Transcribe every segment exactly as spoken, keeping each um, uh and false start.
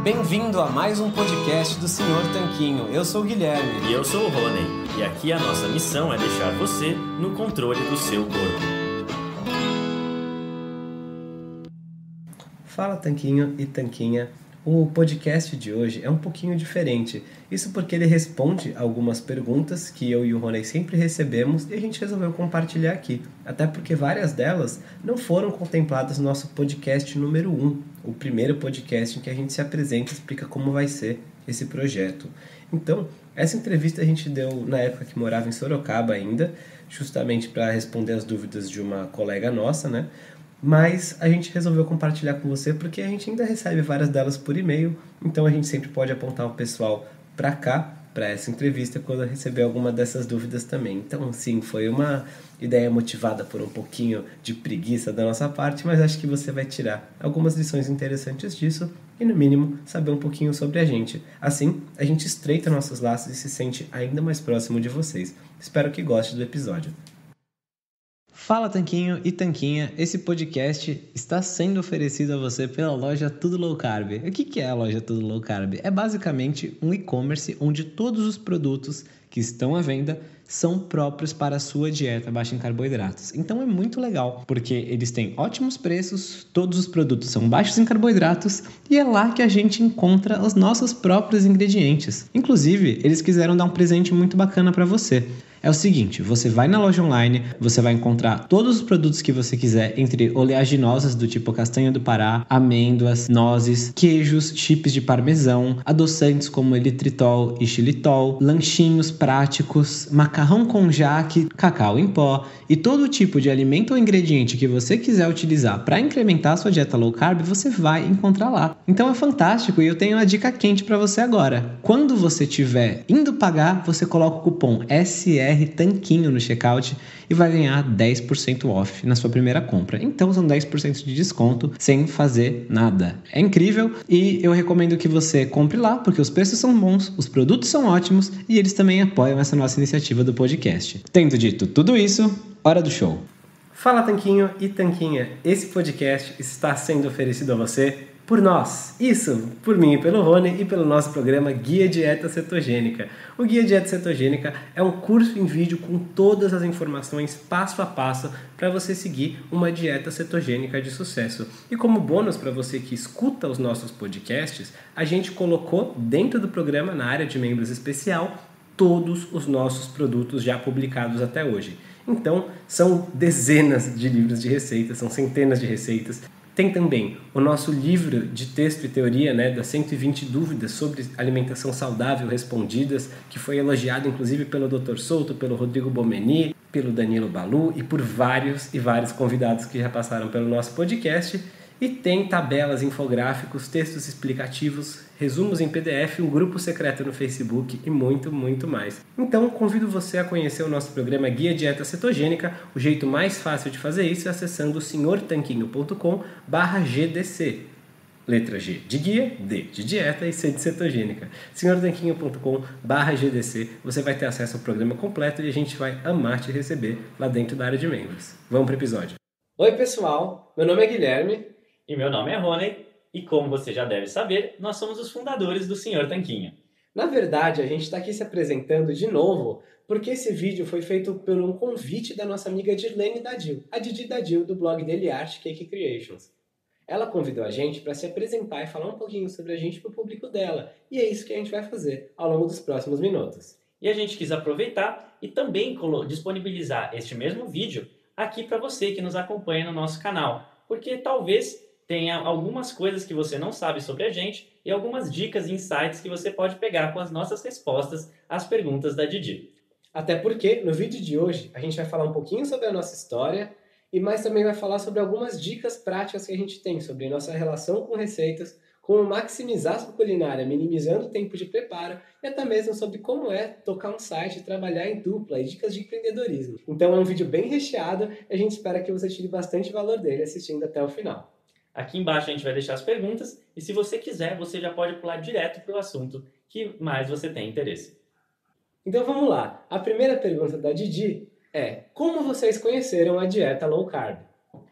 Bem-vindo a mais um podcast do senhor Tanquinho. Eu sou o Guilherme. E eu sou o Rony. E aqui a nossa missão é deixar você no controle do seu corpo. Fala, Tanquinho e Tanquinha. O podcast de hoje é um pouquinho diferente. Isso porque ele responde algumas perguntas que eu e o Rony sempre recebemos e a gente resolveu compartilhar aqui. Até porque várias delas não foram contempladas no nosso podcast número um, o primeiro podcast em que a gente se apresenta e explica como vai ser esse projeto. Então, essa entrevista a gente deu na época que morava em Sorocaba ainda, justamente para responder as dúvidas de uma colega nossa, né? Mas a gente resolveu compartilhar com você porque a gente ainda recebe várias delas por e-mail, então a gente sempre pode apontar o pessoal para cá, para essa entrevista, quando receber alguma dessas dúvidas também. Então, sim, foi uma ideia motivada por um pouquinho de preguiça da nossa parte, mas acho que você vai tirar algumas lições interessantes disso e, no mínimo, saber um pouquinho sobre a gente. Assim, a gente estreita nossos laços e se sente ainda mais próximo de vocês. Espero que goste do episódio. Fala, Tanquinho e Tanquinha, esse podcast está sendo oferecido a você pela loja Tudo Low Carb. O que é a loja Tudo Low Carb? É basicamente um e-commerce onde todos os produtos que estão à venda são próprios para a sua dieta baixa em carboidratos. Então é muito legal, porque eles têm ótimos preços, todos os produtos são baixos em carboidratos e é lá que a gente encontra os nossos próprios ingredientes. Inclusive, eles quiseram dar um presente muito bacana para você. É o seguinte, você vai na loja online, você vai encontrar todos os produtos que você quiser, entre oleaginosas do tipo castanha do Pará, amêndoas, nozes, queijos, chips de parmesão, adoçantes como eritritol e xilitol, lanchinhos práticos, macarrão com jaque, cacau em pó e todo tipo de alimento ou ingrediente que você quiser utilizar para incrementar a sua dieta low carb, você vai encontrar lá. Então é fantástico e eu tenho uma dica quente para você agora. Quando você estiver indo pagar, você coloca o cupom S R Tanquinho no checkout e vai ganhar dez por cento off na sua primeira compra. Então são dez por cento de desconto sem fazer nada. É incrível e eu recomendo que você compre lá porque os preços são bons, os produtos são ótimos e eles também apoiam essa nossa iniciativa do podcast. Tendo dito tudo isso, hora do show. Fala, Tanquinho e Tanquinha, esse podcast está sendo oferecido a você por nós, isso, por mim e pelo Rony e pelo nosso programa Guia Dieta Cetogênica. O Guia Dieta Cetogênica é um curso em vídeo com todas as informações passo a passo para você seguir uma dieta cetogênica de sucesso. E como bônus para você que escuta os nossos podcasts, a gente colocou dentro do programa, na área de membros especial, todos os nossos produtos já publicados até hoje. Então, são dezenas de livros de receitas, são centenas de receitas. Tem também o nosso livro de texto e teoria, né, das cento e vinte dúvidas sobre alimentação saudável respondidas, que foi elogiado inclusive pelo doutor Souto, pelo Rodrigo Bomeni, pelo Danilo Balu e por vários e vários convidados que já passaram pelo nosso podcast. E tem tabelas, infográficos, textos explicativos, resumos em P D F, um grupo secreto no Facebook e muito, muito mais. Então, convido você a conhecer o nosso programa Guia Dieta Cetogênica. O jeito mais fácil de fazer isso é acessando senhor tanquinho ponto com barra G D C. Letra G de guia, D de dieta e C de cetogênica. senhor tanquinho ponto com barra G D C. Você vai ter acesso ao programa completo e a gente vai amar te receber lá dentro da área de membros. Vamos para o episódio. Oi, pessoal. Meu nome é Guilherme. E meu nome é Rony, e como você já deve saber, nós somos os fundadores do senhor Tanquinho. Na verdade, a gente está aqui se apresentando de novo, porque esse vídeo foi feito por um convite da nossa amiga Dirlene Dadil, a Didi Dadil, do blog Daily Art Cake Creations. Ela convidou a gente para se apresentar e falar um pouquinho sobre a gente para o público dela, e é isso que a gente vai fazer ao longo dos próximos minutos. E a gente quis aproveitar e também disponibilizar este mesmo vídeo aqui para você que nos acompanha no nosso canal, porque talvez tenha algumas coisas que você não sabe sobre a gente e algumas dicas e insights que você pode pegar com as nossas respostas às perguntas da Didi. Até porque, no vídeo de hoje, a gente vai falar um pouquinho sobre a nossa história e mais também vai falar sobre algumas dicas práticas que a gente tem sobre a nossa relação com receitas, como maximizar a sua culinária, minimizando o tempo de preparo e até mesmo sobre como é tocar um site e trabalhar em dupla e dicas de empreendedorismo. Então é um vídeo bem recheado e a gente espera que você tire bastante valor dele assistindo até o final. Aqui embaixo a gente vai deixar as perguntas e se você quiser, você já pode pular direto para o assunto que mais você tem interesse. Então vamos lá. A primeira pergunta da Didi é: como vocês conheceram a dieta low carb?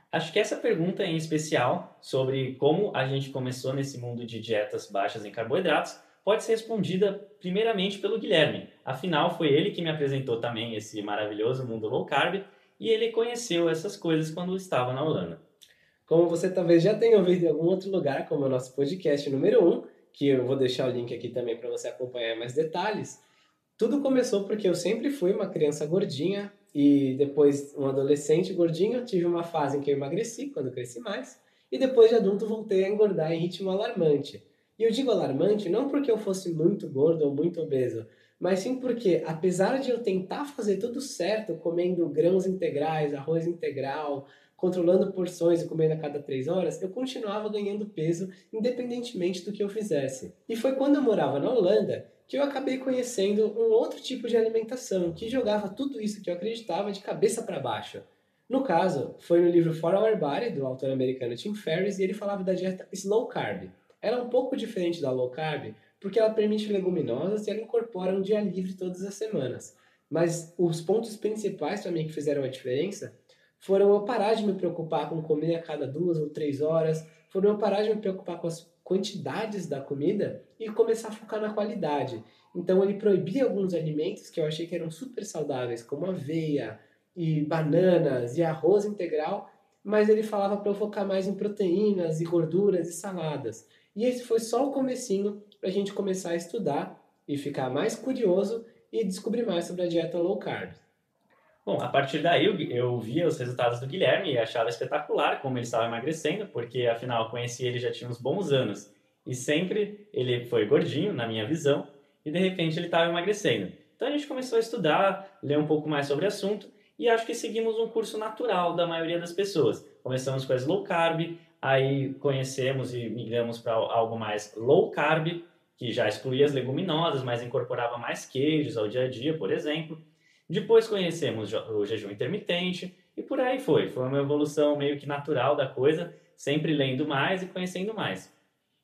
Acho que essa pergunta em especial, sobre como a gente começou nesse mundo de dietas baixas em carboidratos, pode ser respondida primeiramente pelo Guilherme. Afinal, foi ele que me apresentou também esse maravilhoso mundo low carb e ele conheceu essas coisas quando estava na Holanda. Como você talvez já tenha ouvido em algum outro lugar, como é o nosso podcast número um, que eu vou deixar o link aqui também para você acompanhar mais detalhes, tudo começou porque eu sempre fui uma criança gordinha e depois um adolescente gordinho, tive uma fase em que eu emagreci, quando cresci mais, e depois de adulto voltei a engordar em ritmo alarmante. E eu digo alarmante não porque eu fosse muito gordo ou muito obeso, mas sim porque, apesar de eu tentar fazer tudo certo, comendo grãos integrais, arroz integral, controlando porções e comendo a cada três horas, eu continuava ganhando peso independentemente do que eu fizesse. E foi quando eu morava na Holanda que eu acabei conhecendo um outro tipo de alimentação que jogava tudo isso que eu acreditava de cabeça para baixo. No caso, foi no livro For Our Body, do autor americano Tim Ferriss, e ele falava da dieta Slow Carb. Ela é um pouco diferente da Low Carb, porque ela permite leguminosas e ela incorpora um dia livre todas as semanas. Mas os pontos principais para mim que fizeram a diferença foram eu parar de me preocupar com comer a cada duas ou três horas, foram eu parar de me preocupar com as quantidades da comida e começar a focar na qualidade. Então ele proibia alguns alimentos que eu achei que eram super saudáveis, como aveia e bananas e arroz integral, mas ele falava para eu focar mais em proteínas e gorduras e saladas. E esse foi só o comecinho para a gente começar a estudar e ficar mais curioso e descobrir mais sobre a dieta low carb. Bom, a partir daí eu, eu via os resultados do Guilherme e achava espetacular como ele estava emagrecendo, porque afinal eu conheci ele já tinha uns bons anos e sempre ele foi gordinho, na minha visão, e de repente ele estava emagrecendo. Então a gente começou a estudar, ler um pouco mais sobre o assunto e acho que seguimos um curso natural da maioria das pessoas. Começamos com as low carb, aí conhecemos e migramos para algo mais low carb, que já excluía as leguminosas, mas incorporava mais queijos ao dia a dia, por exemplo. Depois conhecemos o jejum intermitente e por aí foi. Foi uma evolução meio que natural da coisa, sempre lendo mais e conhecendo mais.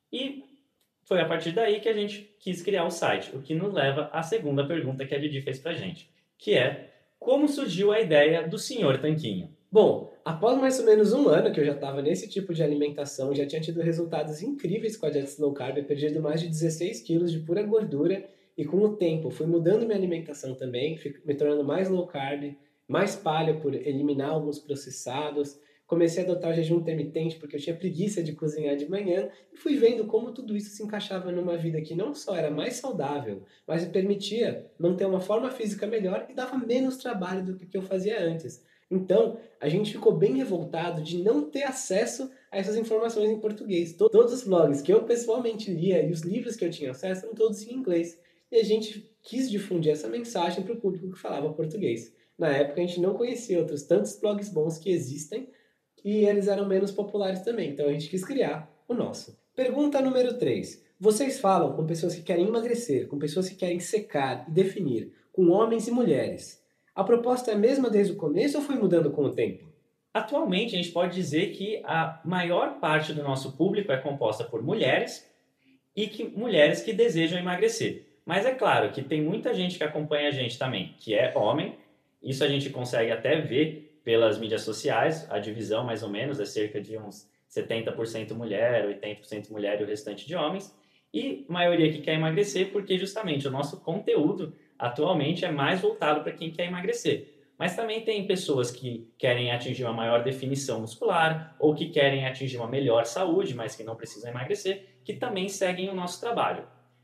E foi a partir daí que a gente quis criar o site, o que nos leva à segunda pergunta que a Didi fez pra gente, que é: como surgiu a ideia do senhor Tanquinho? Bom, após mais ou menos um ano que eu já estava nesse tipo de alimentação, já tinha tido resultados incríveis com a dieta low carb, perdido mais de dezesseis quilos de pura gordura e com o tempo fui mudando minha alimentação também, me tornando mais low carb, mais paleo por eliminar alguns processados, comecei a adotar o jejum intermitente porque eu tinha preguiça de cozinhar de manhã e fui vendo como tudo isso se encaixava numa vida que não só era mais saudável, mas me permitia manter uma forma física melhor e dava menos trabalho do que eu fazia antes. Então, a gente ficou bem revoltado de não ter acesso a essas informações em português. Todos os blogs que eu pessoalmente lia e os livros que eu tinha acesso eram todos em inglês. E a gente quis difundir essa mensagem para o público que falava português. Na época, a gente não conhecia outros tantos blogs bons que existem e eles eram menos populares também. Então, a gente quis criar o nosso. Pergunta número três. Vocês falam com pessoas que querem emagrecer, com pessoas que querem secar e definir, com homens e mulheres. A proposta é a mesma desde o começo ou foi mudando com o tempo? Atualmente, a gente pode dizer que a maior parte do nosso público é composta por mulheres e que, mulheres que desejam emagrecer. Mas é claro que tem muita gente que acompanha a gente também, que é homem. Isso a gente consegue até ver pelas mídias sociais. A divisão, mais ou menos, é cerca de uns setenta por cento mulher, oitenta por cento mulher e o restante de homens. E a maioria que quer emagrecer porque justamente o nosso conteúdo atualmente é mais voltado para quem quer emagrecer. Mas também tem pessoas que querem atingir uma maior definição muscular ou que querem atingir uma melhor saúde, mas que não precisam emagrecer, que também seguem o nosso trabalho.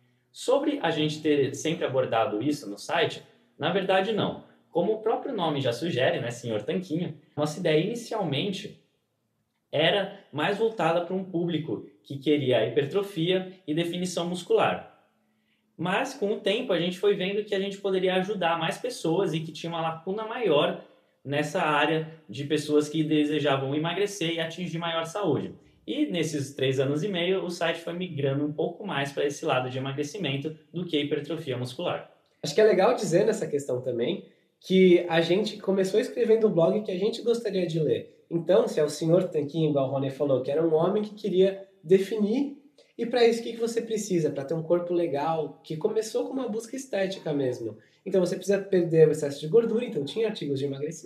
Sobre a gente ter sempre abordado isso no site, na verdade não. Como o próprio nome já sugere, né, senhor Tanquinho, nossa ideia inicialmente era mais voltada para um público que queria hipertrofia e definição muscular. Mas, com o tempo, a gente foi vendo que a gente poderia ajudar mais pessoas e que tinha uma lacuna maior nessa área de pessoas que desejavam emagrecer e atingir maior saúde. E, nesses três anos e meio, o site foi migrando um pouco mais para esse lado de emagrecimento do que hipertrofia muscular. Acho que é legal dizer nessa questão também que a gente começou escrevendo o blog que a gente gostaria de ler. Então, se é o senhor Tanquinho, igual o Rony falou, que era um homem que queria definir. E para isso, o que você precisa? Para ter um corpo legal, que começou com uma busca estética mesmo. Então, você precisa perder o excesso de gordura, então tinha artigos de emagrecimento.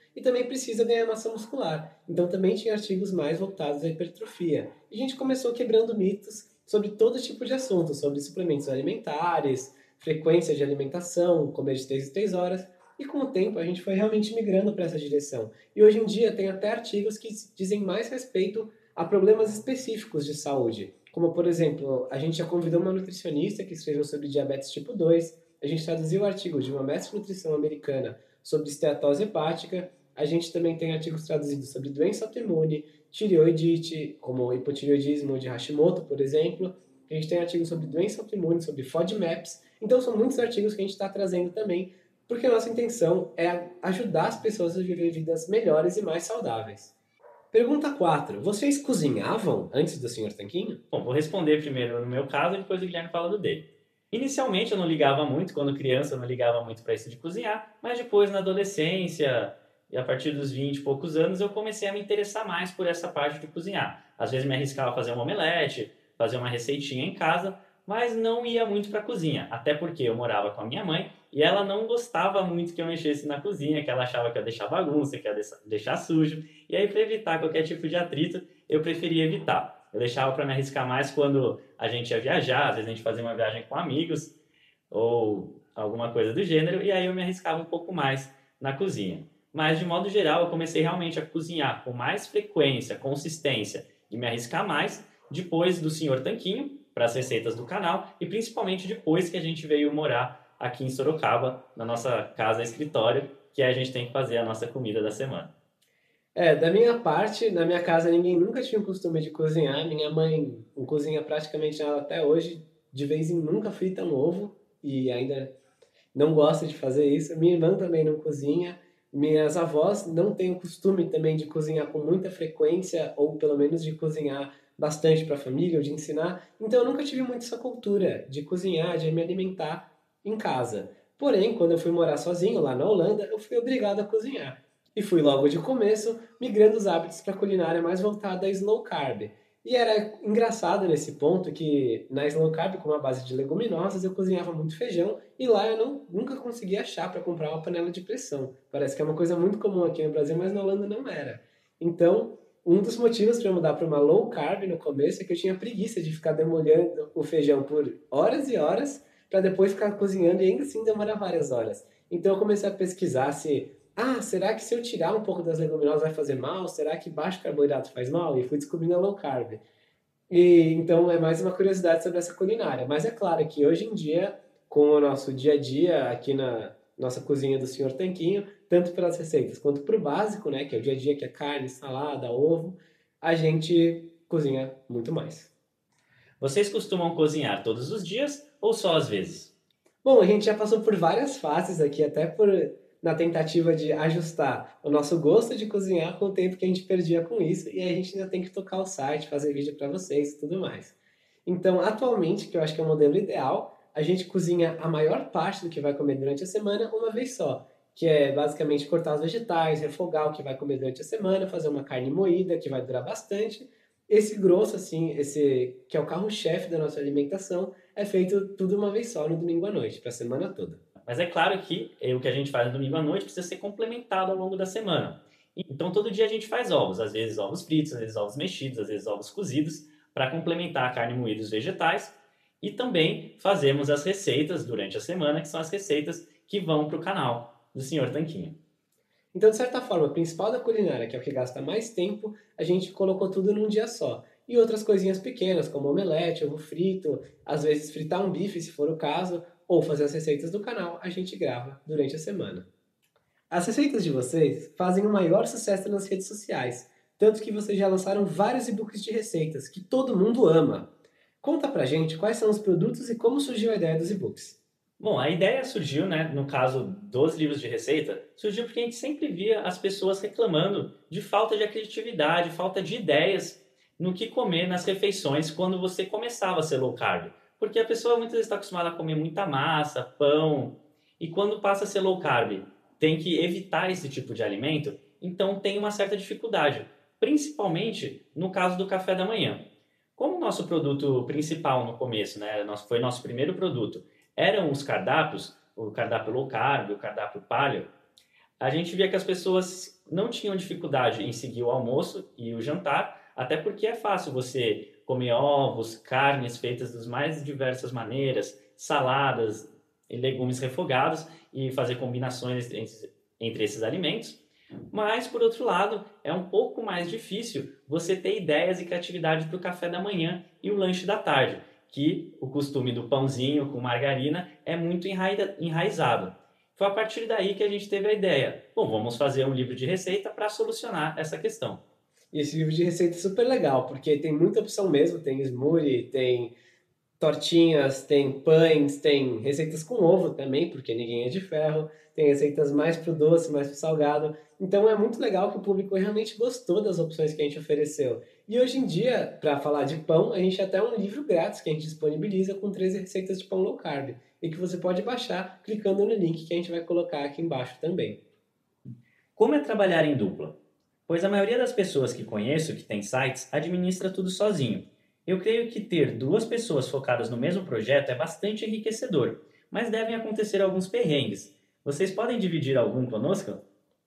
e também precisa ganhar massa muscular. Então também tinha artigos mais voltados à hipertrofia. E a gente começou quebrando mitos sobre todo tipo de assunto, sobre suplementos alimentares, frequência de alimentação, comer de três em três horas, e com o tempo a gente foi realmente migrando para essa direção. E hoje em dia tem até artigos que dizem mais respeito a problemas específicos de saúde. Como, por exemplo, a gente já convidou uma nutricionista que escreveu sobre diabetes tipo dois, a gente traduziu artigos de uma mestre de nutrição americana sobre esteatose hepática, a gente também tem artigos traduzidos sobre doença autoimune, tireoidite, como hipotireoidismo de Hashimoto, por exemplo. A gente tem artigos sobre doença autoimune, sobre FODMAPs. Então, são muitos artigos que a gente está trazendo também, porque a nossa intenção é ajudar as pessoas a viver vidas melhores e mais saudáveis. Pergunta quatro. Vocês cozinhavam antes do senhor Tanquinho? Bom, vou responder primeiro no meu caso e depois o Guilherme fala do dele. Inicialmente eu não ligava muito, quando criança eu não ligava muito para isso de cozinhar, mas depois na adolescência e a partir dos vinte e poucos anos eu comecei a me interessar mais por essa parte de cozinhar. Às vezes me arriscava a fazer um omelete, fazer uma receitinha em casa, mas não ia muito para a cozinha, até porque eu morava com a minha mãe e ela não gostava muito que eu mexesse na cozinha, que ela achava que eu ia deixar bagunça, que eu ia deixar sujo, e aí para evitar qualquer tipo de atrito, eu preferia evitar. Eu deixava para me arriscar mais quando a gente ia viajar, às vezes a gente fazia uma viagem com amigos ou alguma coisa do gênero, e aí eu me arriscava um pouco mais na cozinha. Mas de modo geral, eu comecei realmente a cozinhar com mais frequência, consistência e me arriscar mais depois do senhor Tanquinho, para as receitas do canal, e principalmente depois que a gente veio morar aqui em Sorocaba, na nossa casa escritório, que a gente tem que fazer a nossa comida da semana. É, da minha parte, na minha casa ninguém nunca tinha o costume de cozinhar. Minha mãe não cozinha praticamente nada até hoje. De vez em nunca frita um ovo e ainda não gosta de fazer isso. Minha irmã também não cozinha. Minhas avós não têm o costume também de cozinhar com muita frequência, ou pelo menos de cozinhar bastante para a família, ou de ensinar. Então eu nunca tive muito essa cultura de cozinhar, de me alimentar em casa. Porém, quando eu fui morar sozinho lá na Holanda, eu fui obrigado a cozinhar. E fui logo de começo migrando os hábitos para a culinária mais voltada a slow carb. E era engraçado nesse ponto que na slow carb, com uma base de leguminosas, eu cozinhava muito feijão e lá eu não, nunca consegui achar para comprar uma panela de pressão. Parece que é uma coisa muito comum aqui no Brasil, mas na Holanda não era. Então, um dos motivos para eu mudar para uma low carb no começo é que eu tinha preguiça de ficar demolhando o feijão por horas e horas para depois ficar cozinhando e ainda assim demorar várias horas. Então eu comecei a pesquisar se ah, será que se eu tirar um pouco das leguminosas vai fazer mal? Será que baixo carboidrato faz mal? E fui descobrindo a low carb. E então é mais uma curiosidade sobre essa culinária. Mas é claro que hoje em dia, com o nosso dia a dia aqui na nossa cozinha do senhor Tanquinho, tanto pelas receitas quanto para o básico, né, que é o dia a dia, que é carne, salada, ovo, a gente cozinha muito mais. Vocês costumam cozinhar todos os dias ou só às vezes? Bom, a gente já passou por várias fases aqui, até por na tentativa de ajustar o nosso gosto de cozinhar com o tempo que a gente perdia com isso, e aí a gente ainda tem que tocar o site, fazer vídeo para vocês e tudo mais. Então, atualmente, que eu acho que é o modelo ideal, a gente cozinha a maior parte do que vai comer durante a semana uma vez só, que é basicamente cortar os vegetais, refogar o que vai comer durante a semana, fazer uma carne moída que vai durar bastante. Esse grosso, assim, esse que é o carro-chefe da nossa alimentação, é feito tudo uma vez só no domingo à noite, para a semana toda. Mas é claro que o que a gente faz no domingo à noite precisa ser complementado ao longo da semana. Então todo dia a gente faz ovos, às vezes ovos fritos, às vezes ovos mexidos, às vezes ovos cozidos, para complementar a carne moída e os vegetais. E também fazemos as receitas durante a semana, que são as receitas que vão para o canal do senhor Tanquinho. Então, de certa forma, o principal da culinária, que é o que gasta mais tempo, a gente colocou tudo num dia só. E outras coisinhas pequenas, como omelete, ovo frito, às vezes fritar um bife, se for o caso, ou fazer as receitas do canal, a gente grava durante a semana. As receitas de vocês fazem o maior sucesso nas redes sociais, tanto que vocês já lançaram vários e-books de receitas, que todo mundo ama. Conta pra gente quais são os produtos e como surgiu a ideia dos e-books. Bom, a ideia surgiu, né, no caso dos livros de receita, surgiu porque a gente sempre via as pessoas reclamando de falta de criatividade, falta de ideias no que comer nas refeições quando você começava a ser low carb. Porque a pessoa muitas vezes está acostumada a comer muita massa, pão, e quando passa a ser low carb, tem que evitar esse tipo de alimento, então tem uma certa dificuldade, principalmente no caso do café da manhã. Como o nosso produto principal no começo, né, foi nosso primeiro produto, eram os cardápios, o cardápio low carb, o cardápio paleo, a gente via que as pessoas não tinham dificuldade em seguir o almoço e o jantar, até porque é fácil você comer ovos, carnes feitas das mais diversas maneiras, saladas e legumes refogados e fazer combinações entre esses alimentos. Mas, por outro lado, é um pouco mais difícil você ter ideias e criatividade para o café da manhã e o lanche da tarde, que o costume do pãozinho com margarina é muito enraizado. Foi a partir daí que a gente teve a ideia. Bom, vamos fazer um livro de receita para solucionar essa questão. E esse livro de receita é super legal, porque tem muita opção mesmo, tem smoothie, tem tortinhas, tem pães, tem receitas com ovo também, porque ninguém é de ferro, tem receitas mais pro doce, mais pro salgado. Então é muito legal que o público realmente gostou das opções que a gente ofereceu. E hoje em dia, para falar de pão, a gente até um livro grátis que a gente disponibiliza com treze receitas de pão low carb e que você pode baixar clicando no link que a gente vai colocar aqui embaixo também. Como é trabalhar em dupla? Pois a maioria das pessoas que conheço que tem sites administra tudo sozinho. Eu creio que ter duas pessoas focadas no mesmo projeto é bastante enriquecedor, mas devem acontecer alguns perrengues. Vocês podem dividir algum conosco?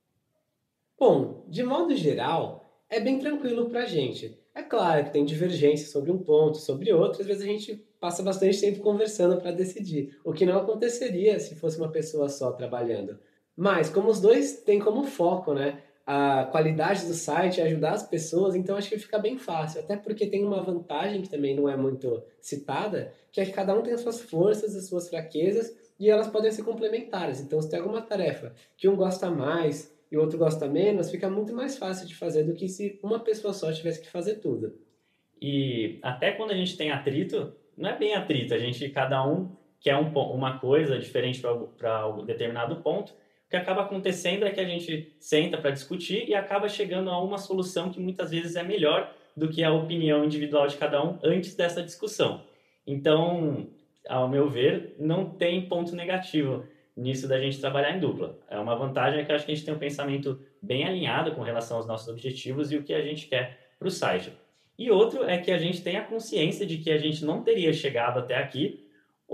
Bom, de modo geral, é bem tranquilo pra gente. É claro que tem divergência sobre um ponto, sobre outro, às vezes a gente passa bastante tempo conversando para decidir, o que não aconteceria se fosse uma pessoa só trabalhando. Mas, como os dois têm como foco, né, a qualidade do site, ajudar as pessoas, então acho que fica bem fácil. Até porque tem uma vantagem que também não é muito citada, que é que cada um tem as suas forças, as suas fraquezas, e elas podem ser complementares. Então, se tem alguma tarefa que um gosta mais e o outro gosta menos, fica muito mais fácil de fazer do que se uma pessoa só tivesse que fazer tudo. E até quando a gente tem atrito, não é bem atrito, a gente, cada um quer um, uma coisa diferente para um determinado ponto. O que acaba acontecendo é que a gente senta para discutir e acaba chegando a uma solução que muitas vezes é melhor do que a opinião individual de cada um antes dessa discussão. Então, ao meu ver, não tem ponto negativo nisso da gente trabalhar em dupla. É uma vantagem que eu acho que a gente tem um pensamento bem alinhado com relação aos nossos objetivos e o que a gente quer para o site. E outro é que a gente tem a consciência de que a gente não teria chegado até aqui,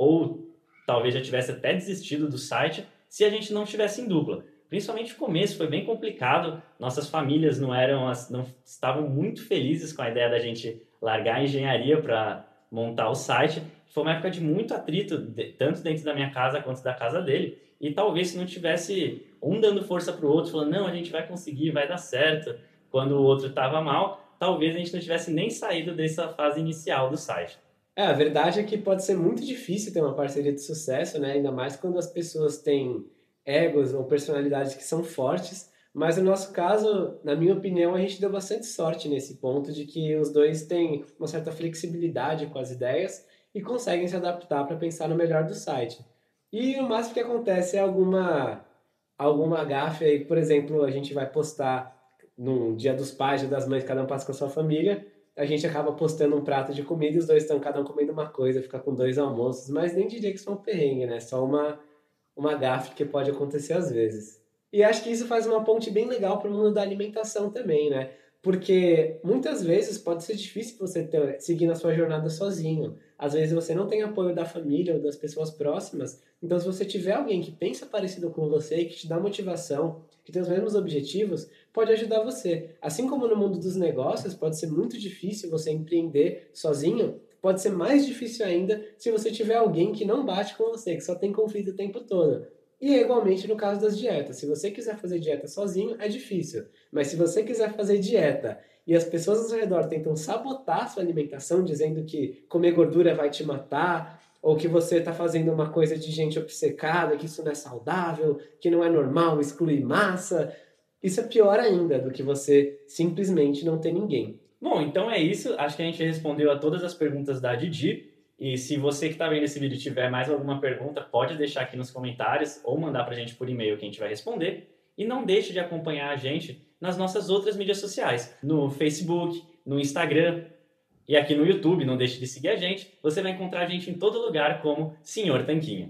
ou talvez já tivesse até desistido do site, se a gente não estivesse em dupla. Principalmente no começo, foi bem complicado, nossas famílias não eram, não estavam muito felizes com a ideia da gente largar a engenharia para montar o site. Foi uma época de muito atrito, tanto dentro da minha casa quanto da casa dele, e talvez se não tivesse um dando força para o outro, falando, não, a gente vai conseguir, vai dar certo, quando o outro estava mal, talvez a gente não tivesse nem saído dessa fase inicial do site. É, a verdade é que pode ser muito difícil ter uma parceria de sucesso, né? Ainda mais quando as pessoas têm egos ou personalidades que são fortes. Mas no nosso caso, na minha opinião, a gente deu bastante sorte nesse ponto de que os dois têm uma certa flexibilidade com as ideias e conseguem se adaptar para pensar no melhor do site. E o máximo que acontece é alguma, alguma gafe aí, por exemplo, a gente vai postar num dia dos pais, dia das mães, cada um passa com a sua família, a gente acaba postando um prato de comida e os dois estão cada um comendo uma coisa, fica com dois almoços, mas nem diria que isso é um perrengue, né? Só uma, uma gafe que pode acontecer às vezes. E acho que isso faz uma ponte bem legal para o mundo da alimentação também, né? Porque muitas vezes pode ser difícil você ter, seguir na sua jornada sozinho. Às vezes você não tem apoio da família ou das pessoas próximas. Então, se você tiver alguém que pensa parecido com você, que te dá motivação, que tem os mesmos objetivos, pode ajudar você. Assim como no mundo dos negócios, pode ser muito difícil você empreender sozinho, pode ser mais difícil ainda se você tiver alguém que não bate com você, que só tem conflito o tempo todo. E é igualmente no caso das dietas. Se você quiser fazer dieta sozinho, é difícil. Mas se você quiser fazer dieta e as pessoas ao seu redor tentam sabotar a sua alimentação, dizendo que comer gordura vai te matar, ou que você está fazendo uma coisa de gente obcecada, que isso não é saudável, que não é normal excluir massa, isso é pior ainda do que você simplesmente não ter ninguém. Bom, então é isso. Acho que a gente respondeu a todas as perguntas da Didi. E se você que está vendo esse vídeo tiver mais alguma pergunta, pode deixar aqui nos comentários ou mandar para a gente por e-mail que a gente vai responder. E não deixe de acompanhar a gente nas nossas outras mídias sociais, no Facebook, no Instagram e aqui no YouTube. Não deixe de seguir a gente. Você vai encontrar a gente em todo lugar como Senhor Tanquinho.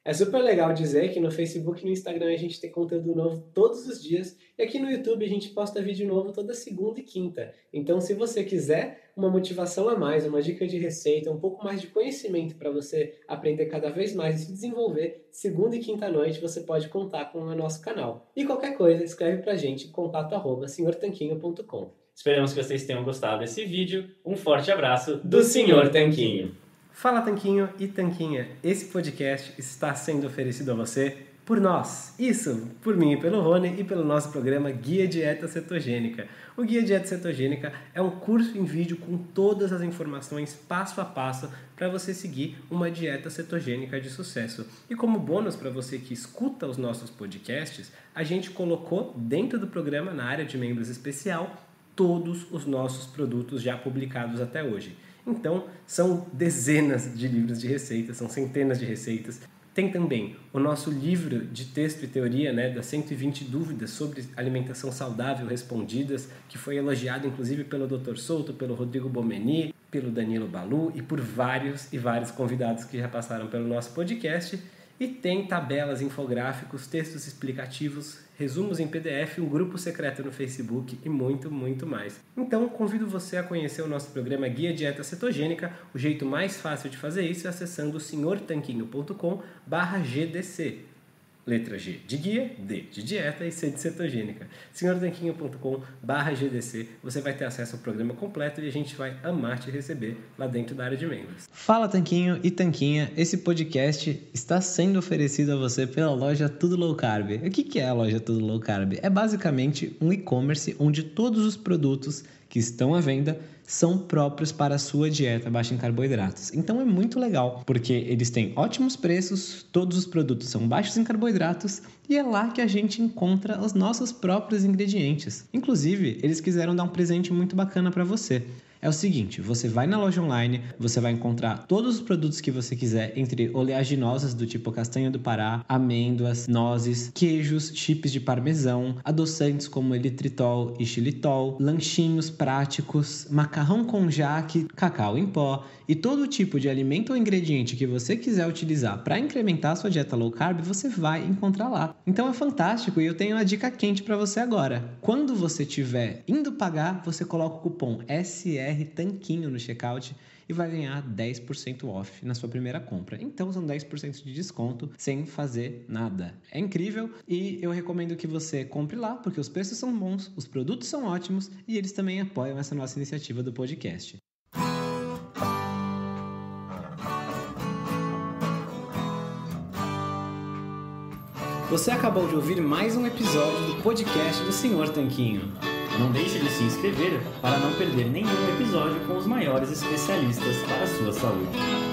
É super legal dizer que no Facebook e no Instagram a gente tem conteúdo novo todos os dias e aqui no YouTube a gente posta vídeo novo toda segunda e quinta. Então, se você quiser uma motivação a mais, uma dica de receita, um pouco mais de conhecimento para você aprender cada vez mais e se desenvolver, segunda e quinta noite você pode contar com o nosso canal. E qualquer coisa, escreve pra gente contato arroba senhor tanquinho ponto com. Esperamos que vocês tenham gostado desse vídeo. Um forte abraço do senhor Tanquinho. Fala Tanquinho e Tanquinha, esse podcast está sendo oferecido a você por nós. Isso, por mim e pelo Rony e pelo nosso programa Guia Dieta Cetogênica. O Guia Dieta Cetogênica é um curso em vídeo com todas as informações passo a passo para você seguir uma dieta cetogênica de sucesso. E como bônus para você que escuta os nossos podcasts, a gente colocou dentro do programa, na área de membros especial, todos os nossos produtos já publicados até hoje. Então, são dezenas de livros de receitas, são centenas de receitas. Tem também o nosso livro de texto e teoria, né, das cento e vinte dúvidas sobre alimentação saudável respondidas, que foi elogiado inclusive pelo doutor Souto, pelo Rodrigo Bomeni, pelo Danilo Balu e por vários e vários convidados que já passaram pelo nosso podcast. E tem tabelas, infográficos, textos explicativos, resumos em P D F, um grupo secreto no Facebook e muito, muito mais. Então, convido você a conhecer o nosso programa Guia Dieta Cetogênica. O jeito mais fácil de fazer isso é acessando senhor tanquinho ponto com barra G D C. Letra G de guia, D de dieta e C de cetogênica. senhor tanquinho ponto com barra G D C. Você vai ter acesso ao programa completo e a gente vai amar te receber lá dentro da área de membros. Fala Tanquinho e Tanquinha, esse podcast está sendo oferecido a você pela loja Tudo Low Carb. O que é a loja Tudo Low Carb? É basicamente um e-commerce onde todos os produtos que estão à venda são próprios para a sua dieta baixa em carboidratos. Então é muito legal, porque eles têm ótimos preços, todos os produtos são baixos em carboidratos e é lá que a gente encontra os nossos próprios ingredientes. Inclusive, eles quiseram dar um presente muito bacana para você. É o seguinte, você vai na loja online, você vai encontrar todos os produtos que você quiser, entre oleaginosas do tipo castanha do Pará, amêndoas, nozes, queijos, chips de parmesão, adoçantes como eritritol e xilitol, lanchinhos práticos, macarrão com jaque, cacau em pó e todo tipo de alimento ou ingrediente que você quiser utilizar para incrementar a sua dieta low carb, você vai encontrar lá. Então é fantástico e eu tenho uma dica quente para você agora. Quando você estiver indo pagar, você coloca o cupom S R Tanquinho no checkout e vai ganhar dez por cento off na sua primeira compra. Então são dez por cento de desconto sem fazer nada. É incrível e eu recomendo que você compre lá porque os preços são bons, os produtos são ótimos e eles também apoiam essa nossa iniciativa do podcast. Você acabou de ouvir mais um episódio do podcast do senhor Tanquinho. Não deixe de se inscrever para não perder nenhum episódio com os maiores especialistas para a sua saúde.